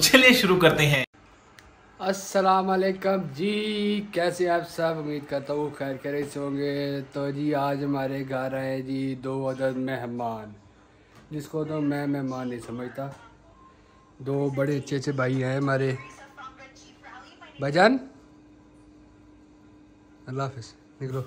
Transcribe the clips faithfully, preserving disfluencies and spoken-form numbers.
चलिए शुरू करते हैं। अस्सलाम वालेकुम जी, कैसे आप सब? उम्मीद करता हूँ खैर खैरियत से होंगे। तो जी आज हमारे घर आए जी दो अदद मेहमान, जिसको तो मैं मेहमान नहीं समझता। दो बड़े अच्छे अच्छे भाई हैं हमारे। भाईजान अल्लाह हाफिज़, निकलो।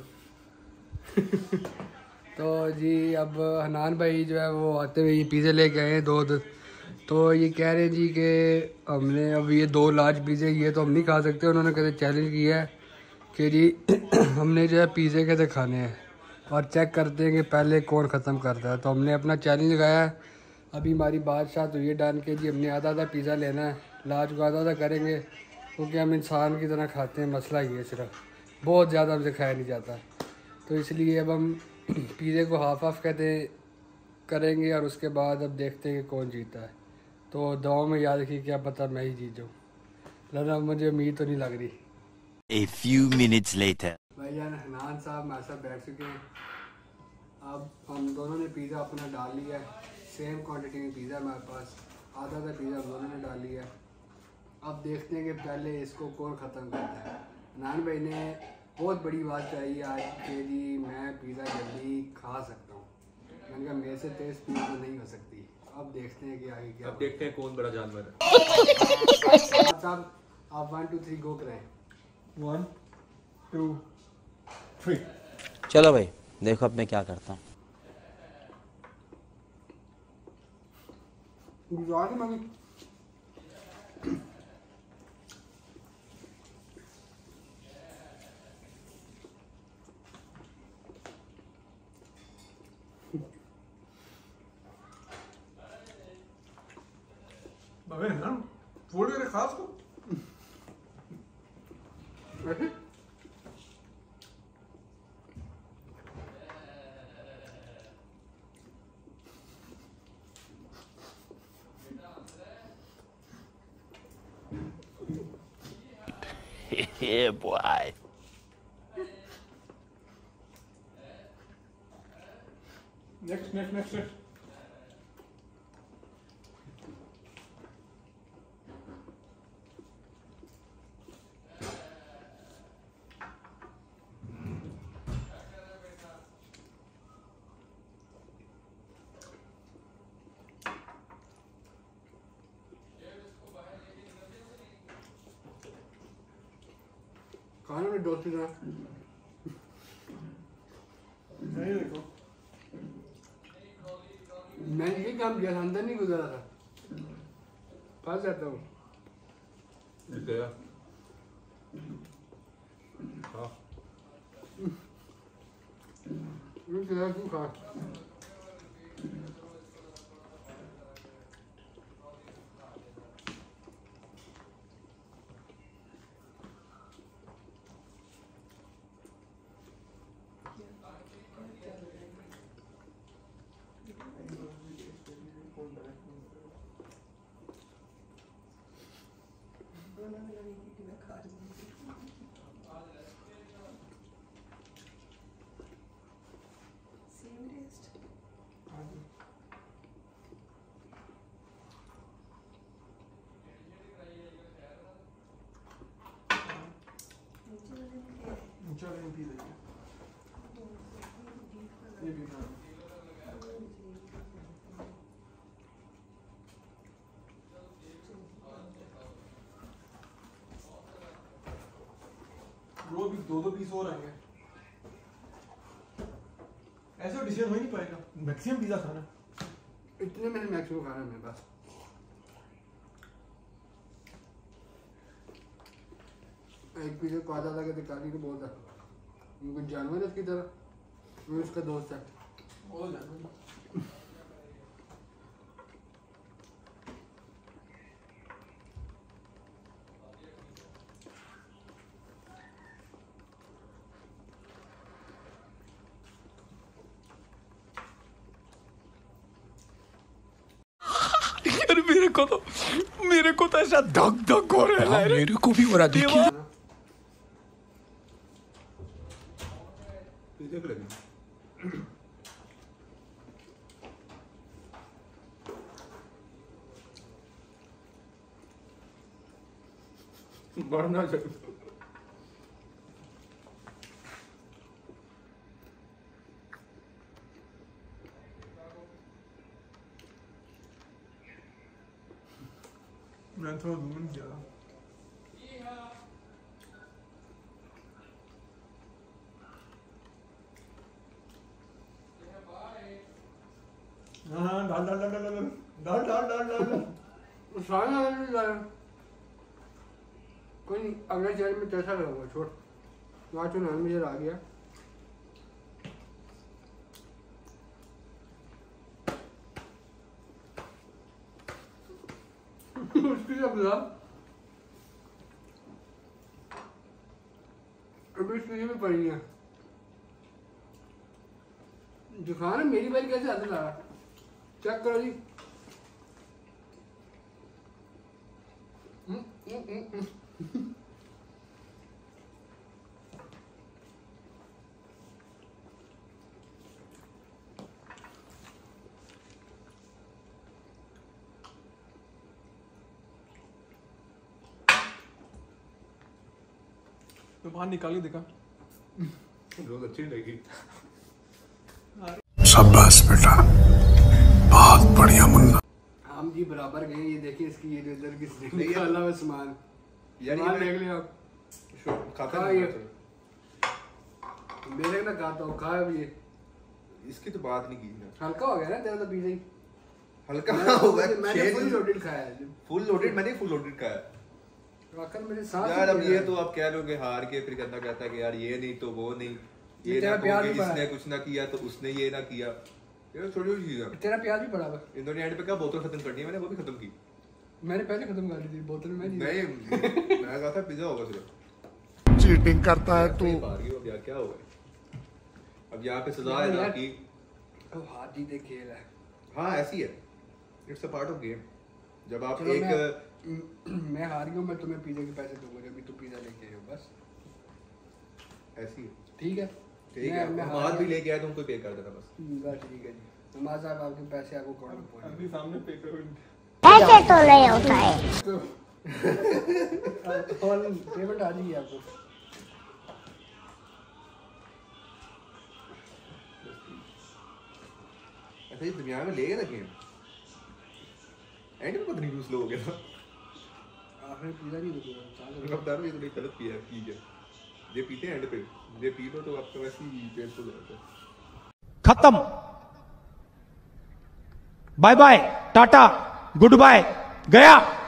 तो जी अब हनान भाई जो है वो आते हुए ये पिज़्ज़े लेके आए हैं दो दो। तो ये कह रहे हैं जी कि हमने अब ये दो लार्ज पिज़्ज़े ये तो हम नहीं खा सकते। उन्होंने कहते चैलेंज किया है कि जी हमने जो है पिज़्ज़े कैसे खाने हैं और चेक करते हैं कि पहले कौन ख़त्म करता है। तो हमने अपना चैलेंज लगाया है। अभी हमारी बादशाह तो ये डाल के जी हमने आधा आधा पिज़्ज़ा लेना है, लार्ज को आधा आधा करेंगे क्योंकि हम इंसान की तरह खाते हैं। मसला ये है, सिर्फ बहुत ज़्यादा हमसे खाया नहीं जाता। तो इसलिए अब हम पिज़्ज़े को हाफ हाफ कहते करेंगे और उसके बाद अब देखते हैं कि कौन जीता है। तो दवा में याद रखिए, क्या पता मैं ही जीत जाऊँ, लगा मुझे उम्मीद तो नहीं लग रही। A few minutes later. भाईजान हनान साहब हमारे साथ बैठ चुके हैं। अब हम दोनों ने पिज़्ज़ा अपना डाल लिया है, सेम क्वांटिटी में पिज़्ज़ा हमारे पास, आधा आधा पिज़्ज़ा हम दोनों ने डाल लिया है। अब देखते हैं कि पहले इसको कौन ख़त्म करता है। हनान भाई ने बहुत बड़ी बात कही आज कि जी मैं पिज़्ज़ा जल्दी खा सकता हूँ। मैंने कहा मेरे से तेज़ पिज़्ज़ा तो नहीं हो सकती। अब देखते हैं कि आगे क्या। अब देखते हैं कौन बड़ा जानवर है। साहब आप वन टू थ्री गो करें। One two three. चलो भाई देखो अब मैं क्या करता हूँ। अबे ना फोड़ के खास को Yeah, boy. Next next next next. खाने में दोस्ती था नहीं देखो मैं ये काम किया था, अंदर नहीं गुजरा था, फंस जाता हूँ। गया हाँ ये तेरा तू खा। चलो ये पी लेंगे। ये भी खा वो भी दो दो पीस और आएंगे। ऐसे डिसीजन हो ही नहीं पाएगा, मैक्सिमम पिज़्ज़ा खाना। इतने में मैक्सिमम खाना मेरे पास। एक पीछे को आधा लगे तो काली को बहुत है, उनको जानवर है उसकी तरह, वो उसका दोस्त है। वो जानवर अरे मेरे को तो मेरे को तो ऐसा धक धक हो रहा है। मेरे को भी हो रहा देखिए। देख लगी बढ़ना चाहिए। मैं थोड़ा दूर किया था। हाँ डाल डाल डाल डाल डाल डाल डाल डाल डाल डाल सारे नहीं लाया कोई नहीं, अगले चैनल में कैसा लगेगा छोड़। वहाँ तो नाम मुझे आ गया। उसकी क्या बुला अभी इसमें भी पड़ी है दिखा ना मेरी बाइक कैसे हाथ ला रहा चेक करो जी। हम्म, हम्म, हम्म, हम्म। तो बाहर निकाल के देखा रोज अच्छी लगी। शाबाश बेटा, बहुत बढ़िया मुन्ना। हम जी बराबर गए। ये देखिए इसकी ये इधर किसने निकाला हुआ सामान यार ये देख लिया आप खाता है ये मेरे ना खाता हूँ खाया भी ये। इसकी तो बात नहीं की ना। हल्का हो गया ना तेरा तो पिज़्ज़ा ही हल्का हो गया। मैंने फुल लोडेड खाया है। फुल लोडेड मैंने फुल लोडेड खाया वाकई मेरे साथ यार। अब ये तो आप कह रहे हो कि हार के फिर कहता कहता कि यार ये नहीं तो वो नहीं, ये ना कहो कि इसने कुछ ना किया तो उसने ये ना किया। ये छोटी छोटी चीज है। तेरा प्याज भी पड़ा हुआ। इन्होंने एंड पे क्या बोतल खत्म करनी है, मैंने वो भी खत्म की। मैंने पहले खत्म कर दी थी बोतल में। नहीं मैं कहा था पिज्जा होगा सिर्फ। चीटिंग करता है तू। हार गई अब यार क्या होगा। अब यहाँ पे सजा है ना कि हार जीते खेल है। हाँ ऐसी है, it's a part of game. जब आप एक मैं, मैं हार गया मैं तुम्हें पिज़्ज़ा के पैसे दूंगा जब भी तुम पिज़्ज़ा लेके आए हो बस ऐसी है। ठीक है ठीक है मैं हार भी लेके आया तो उनको पे कर देना बस। बस ठीक है जी। नमाज साहब आपके पैसे आपको अकाउंट में पहुंच अभी सामने पे करो। ऐसे तो नहीं होता है। और पेमेंट आ जाएगी आपको। अच्छा ये दुनिया में ले गया ना गेम एंड में पता नहीं क्यों स्लो हो गया था। आखिर पिज़्ज़ा नहीं दूंगा मैं बता रहा हूँ ये तो नहीं गलत किया है। ठीक है ये पीते हैं एंड पे, ये पी लो तो आपका वैसे ही पेट फुल हो जाता है। खत्म, bye bye tata goodbye गया।